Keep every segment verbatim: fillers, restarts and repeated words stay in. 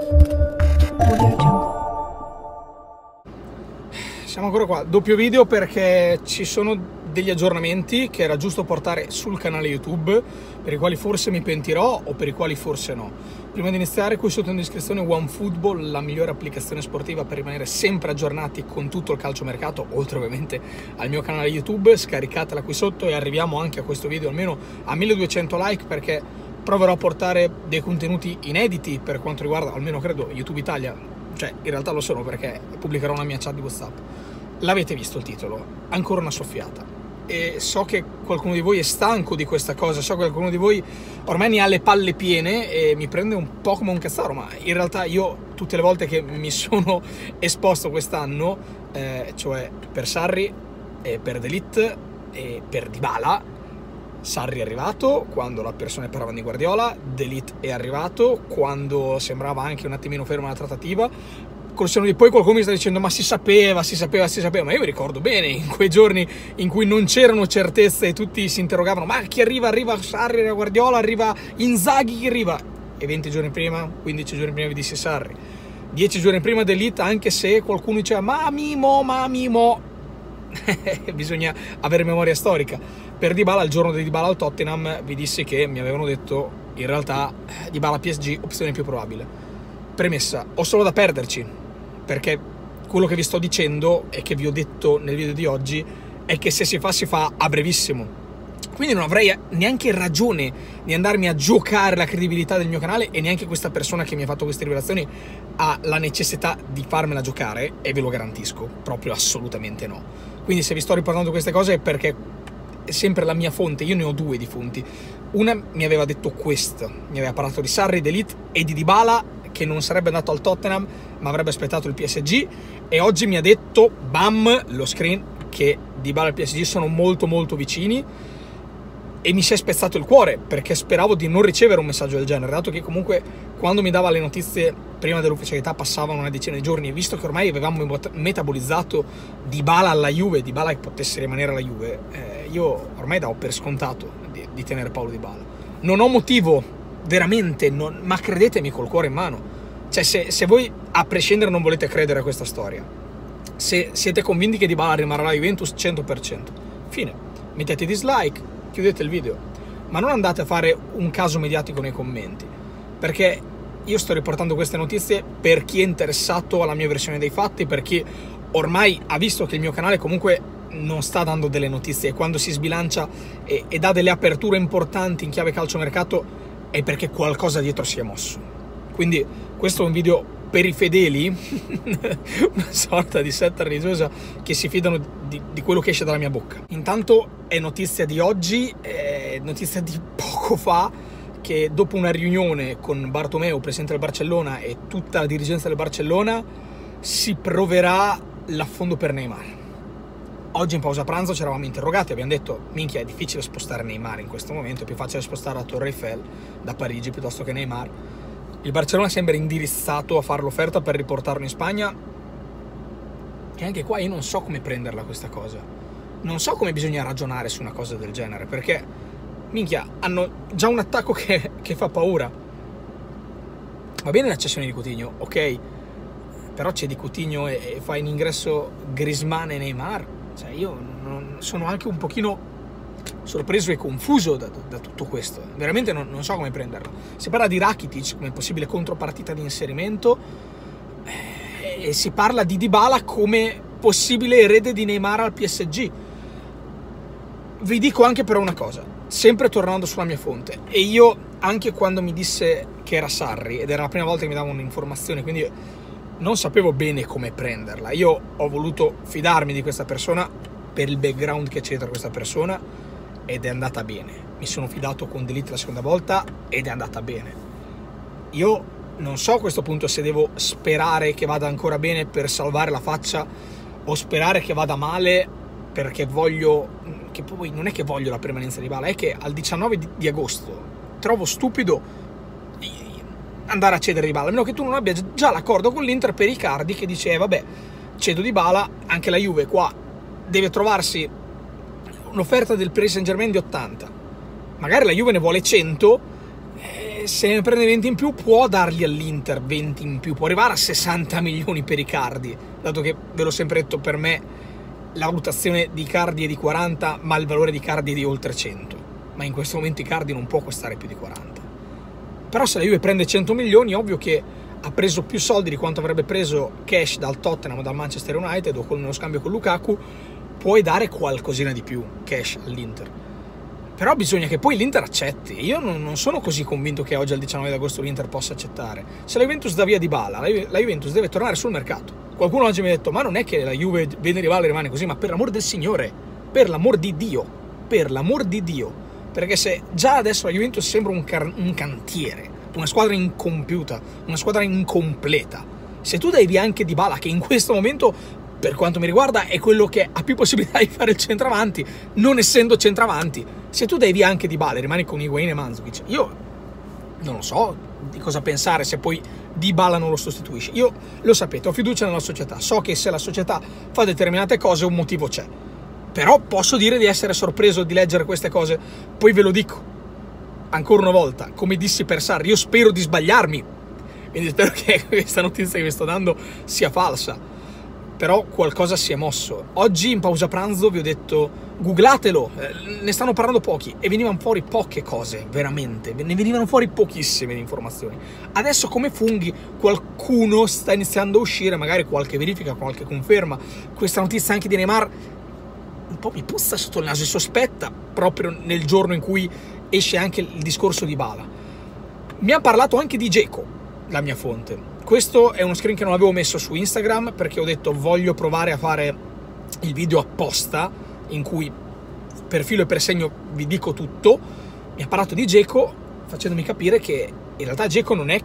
Siamo ancora qua, doppio video perché ci sono degli aggiornamenti che era giusto portare sul canale YouTube, per i quali forse mi pentirò o per i quali forse no. Prima di iniziare, qui sotto in descrizione OneFootball, la migliore applicazione sportiva per rimanere sempre aggiornati con tutto il calciomercato, oltre ovviamente al mio canale YouTube. Scaricatela qui sotto e arriviamo anche a questo video almeno a milleduecento like, perché proverò a portare dei contenuti inediti per quanto riguarda, almeno credo, YouTube Italia. Cioè, in realtà lo sono, perché pubblicherò una mia chat di WhatsApp. L'avete visto il titolo? Ancora una soffiata. E so che qualcuno di voi è stanco di questa cosa, so che qualcuno di voi ormai ne ha le palle piene e mi prende un po' come un cazzaro, ma in realtà io tutte le volte che mi sono esposto quest'anno, eh, cioè per Sarri, e per De Ligt e per Dybala, Sarri è arrivato quando la persona parlava di Guardiola, De Ligt è arrivato quando sembrava anche un attimino ferma la trattativa. Col senno di poi qualcuno mi sta dicendo ma si sapeva, si sapeva, si sapeva, ma io mi ricordo bene in quei giorni in cui non c'erano certezze e tutti si interrogavano, ma chi arriva? Arriva Sarri, arriva Guardiola, arriva Inzaghi, chi arriva? E venti giorni prima, quindici giorni prima vi disse Sarri, dieci giorni prima De Ligt, anche se qualcuno diceva ma Mimo, ma Mimo, bisogna avere memoria storica. Per Dybala, il giorno di Dybala al Tottenham, vi dissi che mi avevano detto in realtà Dybala P S G, opzione più probabile. Premessa, ho solo da perderci, perché quello che vi sto dicendo e che vi ho detto nel video di oggi è che se si fa, si fa a brevissimo. Quindi non avrei neanche ragione di andarmi a giocare la credibilità del mio canale, e neanche questa persona che mi ha fatto queste rivelazioni ha la necessità di farmela giocare, e ve lo garantisco, proprio assolutamente no. Quindi se vi sto riportando queste cose è perché è sempre la mia fonte, io ne ho due di fonti. Una mi aveva detto questo, mi aveva parlato di Sarri, De Ligt e di Dybala, che non sarebbe andato al Tottenham ma avrebbe aspettato il P S G, e oggi mi ha detto, bam, lo screen, che Dybala e il P S G sono molto molto vicini, e mi si è spezzato il cuore perché speravo di non ricevere un messaggio del genere, dato che comunque quando mi dava le notizie prima dell'ufficialità passavano una decina di giorni, e visto che ormai avevamo metabolizzato Dybala alla Juve, Dybala che potesse rimanere alla Juve, eh, io ormai davo per scontato di, di tenere Paulo Dybala. Non ho motivo, veramente, non, ma credetemi col cuore in mano. Cioè, se, se voi a prescindere non volete credere a questa storia, se siete convinti che Dybala rimarrà alla Juventus cento per cento, fine, mettete dislike, chiudete il video, ma non andate a fare un caso mediatico nei commenti, perché io sto riportando queste notizie per chi è interessato alla mia versione dei fatti, per chi ormai ha visto che il mio canale comunque non sta dando delle notizie, e quando si sbilancia e, e dà delle aperture importanti in chiave calciomercato è perché qualcosa dietro si è mosso. Quindi questo è un video per i fedeli, una sorta di setta religiosa che si fidano di, di quello che esce dalla mia bocca. Intanto è notizia di oggi, è notizia di poco fa, che dopo una riunione con Bartomeu, presidente del Barcellona, e tutta la dirigenza del Barcellona, si proverà l'affondo per Neymar. Oggi in pausa pranzo ci eravamo interrogati, abbiamo detto, minchia, è difficile spostare Neymar in questo momento, è più facile spostare la Torre Eiffel da Parigi piuttosto che Neymar. Il Barcellona sembra indirizzato a fare l'offerta per riportarlo in Spagna, e anche qua io non so come prenderla questa cosa. Non so come bisogna ragionare su una cosa del genere, perché, minchia, hanno già un attacco che, che fa paura. Va bene la cessione di Coutinho, ok, però c'è di Coutinho e, e fa in ingresso Griezmann e Neymar. Cioè, io non, sono anche un pochino sorpreso e confuso da, da tutto questo, veramente non, non so come prenderlo. Si parla di Rakitic come possibile contropartita di inserimento, eh, e si parla di Dybala come possibile erede di Neymar al P S G. Vi dico anche però una cosa, sempre tornando sulla mia fonte, e io anche quando mi disse che era Sarri, ed era la prima volta che mi dava un'informazione, quindi non sapevo bene come prenderla, io ho voluto fidarmi di questa persona per il background che c'è dietro questa persona, ed è andata bene. Mi sono fidato con De Ligt la seconda volta ed è andata bene. Io non so a questo punto se devo sperare che vada ancora bene per salvare la faccia, o sperare che vada male perché voglio, che poi non è che voglio la permanenza di Dybala, è che al diciannove di agosto trovo stupido andare a cedere Dybala, a meno che tu non abbia già l'accordo con l'Inter per Icardi, che dice eh, vabbè, cedo Dybala, anche la Juve qua deve trovarsi un'offerta del Paris Saint Germain di ottanta, magari la Juve ne vuole cento, eh, e se ne prende venti in più può dargli all'Inter venti in più, può arrivare a sessanta milioni per Icardi, dato che, ve l'ho sempre detto, per me la valutazione di Icardi è di quaranta, ma il valore di Icardi è di oltre cento, ma in questo momento Icardi non può costare più di quaranta. Però se la Juve prende cento milioni, ovvio che ha preso più soldi di quanto avrebbe preso cash dal Tottenham o dal Manchester United, o con uno scambio con Lukaku, puoi dare qualcosina di più cash all'Inter. Però bisogna che poi l'Inter accetti. Io non, non sono così convinto che oggi al diciannove di agosto l'Inter possa accettare. Se la Juventus dà via Dybala, la, Ju la Juventus deve tornare sul mercato. Qualcuno oggi mi ha detto, ma non è che la Juve vende Dybala e rimane così, ma per l'amor del Signore, per l'amor di Dio, per l'amor di Dio. Perché se già adesso la Juventus sembra un, un cantiere, una squadra incompiuta, una squadra incompleta, se tu dai via anche Dybala, che in questo momento, per quanto mi riguarda, è quello che ha più possibilità di fare il centravanti, non essendo centravanti, se tu dai via anche Dybala e rimani con Higuain e Mandzukic, io non lo so di cosa pensare se poi Dybala non lo sostituisce. Io, lo sapete, ho fiducia nella società, so che se la società fa determinate cose un motivo c'è, però posso dire di essere sorpreso di leggere queste cose. Poi ve lo dico ancora una volta, come dissi per Sarri, io spero di sbagliarmi, quindi spero che questa notizia che vi sto dando sia falsa, però qualcosa si è mosso. Oggi in pausa pranzo vi ho detto, googlatelo, eh, ne stanno parlando pochi, e venivano fuori poche cose, veramente, ne venivano fuori pochissime informazioni. Adesso come funghi qualcuno sta iniziando a uscire, magari qualche verifica, qualche conferma. Questa notizia anche di Neymar un po' mi puzza sotto il naso e sospetta, proprio nel giorno in cui esce anche il discorso di Dybala. Mi ha parlato anche di Dzeko, la mia fonte. Questo è uno screen che non avevo messo su Instagram, perché ho detto voglio provare a fare il video apposta in cui per filo e per segno vi dico tutto. Mi ha parlato di Dzeko, facendomi capire che in realtà Dzeko non è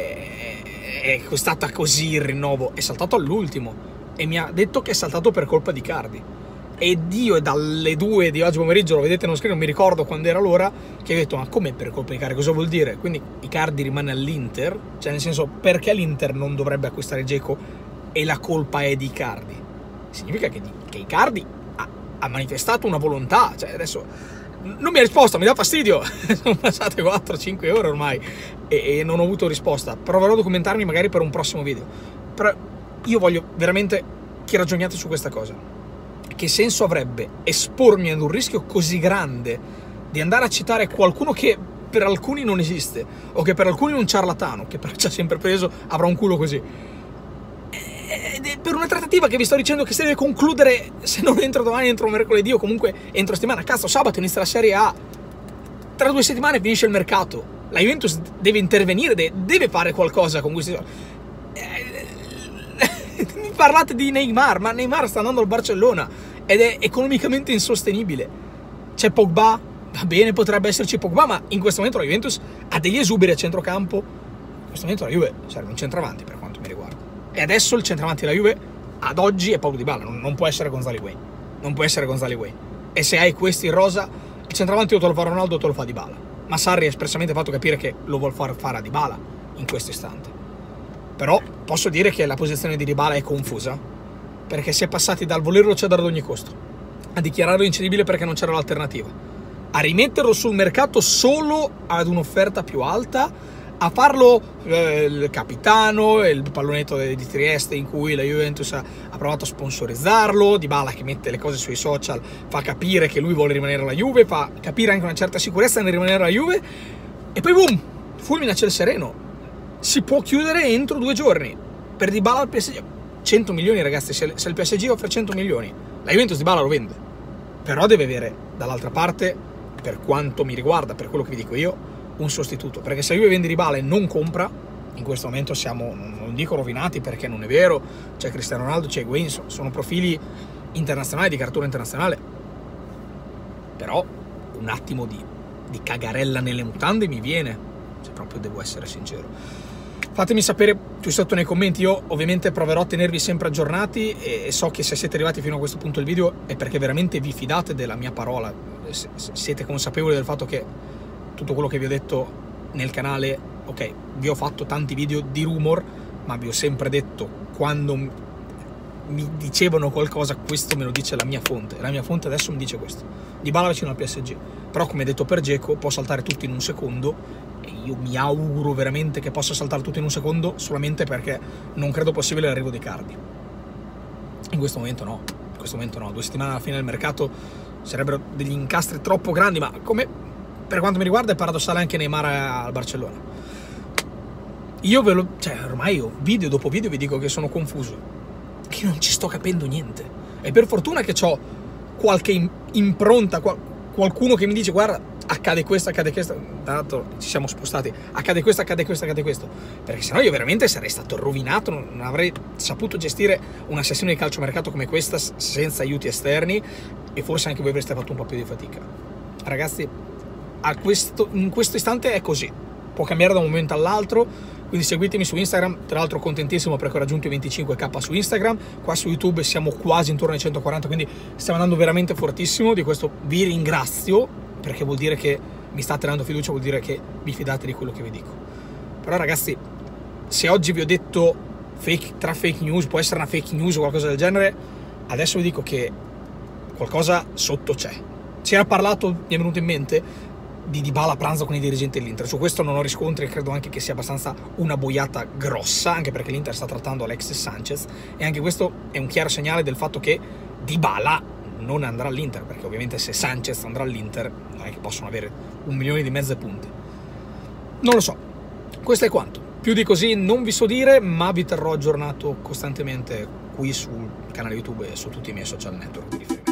che è costata così il rinnovo, è saltato all'ultimo, e mi ha detto che è saltato per colpa di Icardi. E Dio, è dalle due di oggi pomeriggio, lo vedete nello screen, non mi ricordo quando era l'ora, che ho detto, ma come per colpa di Icardi? Cosa vuol dire? Quindi Icardi rimane all'Inter? Cioè, nel senso, perché l'Inter non dovrebbe acquistare Dzeko e la colpa è di Icardi? Significa che, che Icardi ha, ha manifestato una volontà. Cioè, adesso non mi ha risposto, mi dà fastidio. Sono passate quattro cinque ore ormai e, e non ho avuto risposta. Proverò a documentarmi magari per un prossimo video. Però io voglio veramente che ragioniate su questa cosa. Che senso avrebbe espormi ad un rischio così grande di andare a citare qualcuno che per alcuni non esiste, o che per alcuni è un ciarlatano, che però ci ha sempre preso, avrà un culo così, e per una trattativa che vi sto dicendo che si deve concludere, se non entro domani, entro mercoledì, o comunque entro settimana. Cazzo, sabato inizia la Serie A, tra due settimane finisce il mercato, la Juventus deve intervenire, deve fare qualcosa con questi soldi. Mi parlate di Neymar, ma Neymar sta andando al Barcellona ed è economicamente insostenibile. C'è Pogba, va bene, potrebbe esserci Pogba, ma in questo momento la Juventus ha degli esuberi a centrocampo. In questo momento la Juve serve un centravanti, per quanto mi riguarda, e adesso il centravanti della Juve ad oggi è Paulo Dybala, non, non può essere Gonzalo Higuain, non può essere Gonzalo Higuain. E se hai questi in rosa, il centravanti o te lo fa Ronaldo o te lo fa Dybala, ma Sarri ha espressamente fatto capire che lo vuol far fare a Dybala in questo istante. Però posso dire che la posizione di Dybala è confusa, perché si è passati dal volerlo cedere ad ogni costo a dichiararlo incedibile perché non c'era l'alternativa, a rimetterlo sul mercato solo ad un'offerta più alta, a farlo eh, il capitano, il pallonetto di Trieste in cui la Juventus ha, ha provato a sponsorizzarlo, Dybala che mette le cose sui social, fa capire che lui vuole rimanere alla Juve, fa capire anche una certa sicurezza nel rimanere alla Juve, e poi boom, fulmina a ciel sereno. Si può chiudere entro due giorni. Per Dybala al P S G cento milioni, ragazzi. Se il P S G offre cento milioni, la Juventus Dybala lo vende. Però deve avere dall'altra parte, per quanto mi riguarda, per quello che vi dico io, un sostituto. Perché se la Juve vende Dybala e non compra, in questo momento siamo, non dico rovinati perché non è vero, c'è Cristiano Ronaldo, c'è Higuain, sono profili internazionali, di caratura internazionale. Però un attimo di, di cagarella nelle mutande mi viene, se proprio devo essere sincero. Fatemi sapere qui sotto nei commenti, io ovviamente proverò a tenervi sempre aggiornati e so che se siete arrivati fino a questo punto del video è perché veramente vi fidate della mia parola, siete consapevoli del fatto che tutto quello che vi ho detto nel canale, ok, vi ho fatto tanti video di rumor, ma vi ho sempre detto quando mi dicevano qualcosa, questo me lo dice la mia fonte, la mia fonte adesso mi dice questo, Dybala vicino al P S G, però come detto per Dzeko può saltare tutto in un secondo e io mi auguro veramente che possa saltare tutto in un secondo, solamente perché non credo possibile l'arrivo di Icardi. In questo momento no, in questo momento no, due settimane alla fine del mercato sarebbero degli incastri troppo grandi, ma come per quanto mi riguarda è paradossale anche Neymar al Barcellona. Io ve lo, cioè ormai io video dopo video vi dico che sono confuso, che non ci sto capendo niente, e per fortuna che ho qualche impronta, qual, qualcuno che mi dice guarda accade questo, accade questo, tanto ci siamo spostati, accade questo, accade questo, accade questo, perché sennò io veramente sarei stato rovinato, non avrei saputo gestire una sessione di calciomercato come questa senza aiuti esterni, e forse anche voi avreste fatto un po' più di fatica. Ragazzi, a questo, in questo istante è così, può cambiare da un momento all'altro, quindi seguitemi su Instagram, tra l'altro contentissimo perché ho raggiunto i venticinque K su Instagram, qua su YouTube siamo quasi intorno ai centoquaranta, quindi stiamo andando veramente fortissimo, di questo vi ringrazio, perché vuol dire che mi state dando fiducia, vuol dire che vi fidate di quello che vi dico. Però ragazzi, se oggi vi ho detto fake, tra fake news, può essere una fake news o qualcosa del genere, adesso vi dico che qualcosa sotto c'è. Si era parlato, mi è venuto in mente, di Dybala a pranzo con i dirigenti dell'Inter. Su questo non ho riscontri e credo anche che sia abbastanza una boiata grossa, anche perché l'Inter sta trattando Alexis Sanchez, e anche questo è un chiaro segnale del fatto che Dybala non andrà all'Inter, perché ovviamente se Sanchez andrà all'Inter non è che possono avere un milione di mezze punte. Non lo so, questo è quanto. Più di così non vi so dire, ma vi terrò aggiornato costantemente qui sul canale YouTube e su tutti i miei social network di riferimento.